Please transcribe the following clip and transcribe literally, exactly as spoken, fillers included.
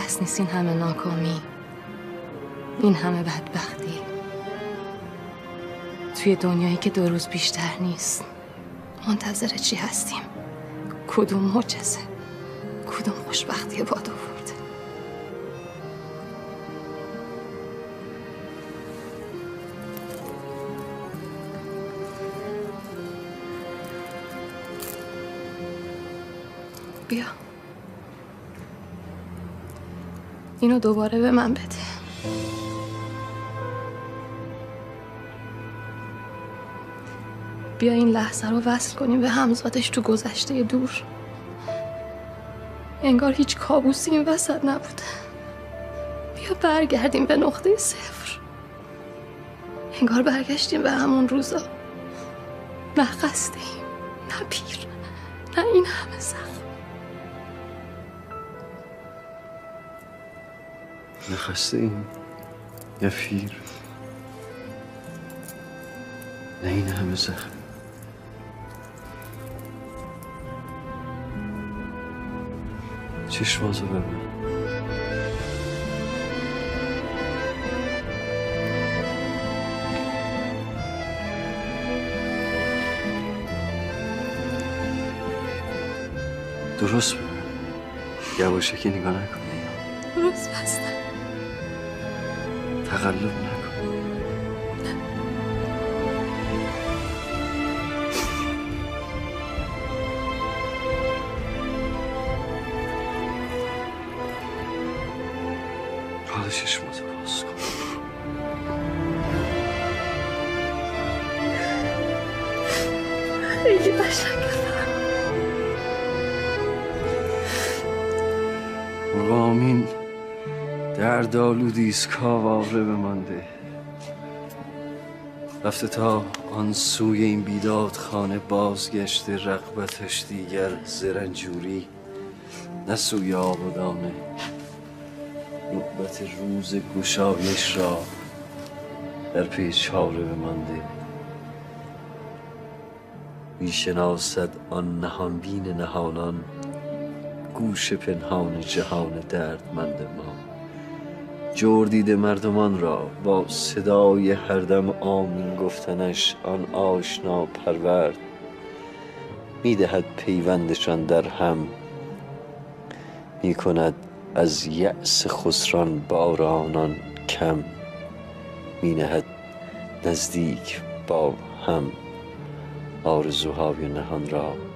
بس نیست این همه ناکامی، این همه بدبختی توی دنیایی که دو روز بیشتر نیست. منتظر چی هستیم؟ کدوم معجزه؟ کدوم خوشبختی باد آورده؟ بیا اینو دوباره به من بده. بیا این لحظه رو وصل کنیم به همزادش تو گذشته دور. انگار هیچ کابوسی این وسط نبوده. بیا برگردیم به نقطه صفر. انگار برگشتیم به همون روزا. نه خسته ایم، نه پیر، نه این همه زخم. نه خسته ایم، نه پیر، نه این همه زخم. چشماتو ببین. درست ببین. یواشکی نگاه نکن. درست بستم. تقلب نکن. حالا چشماتو باز کن. خیلی قشنگه. مرغامین درد آلودیست کاواره بمانده. رفته تا آن سوی این بیداد خانه بازگشته، رغبتش دیگر زرنجوری نه سوی آب و دانه. نوبت روز گشایش را در پی چاره بمانده. میشناسد آن نهان بین نهانان گوش پنهان جهان دردمند ما. جور دیده مردمان را با صدای هر دم آمین گفتنش آن آشنا پرورد. میدهد پیوندشان در هم، میکند از یأس خسران بارانان کم. مینهد نزدیک با هم آرزوهای نهان را.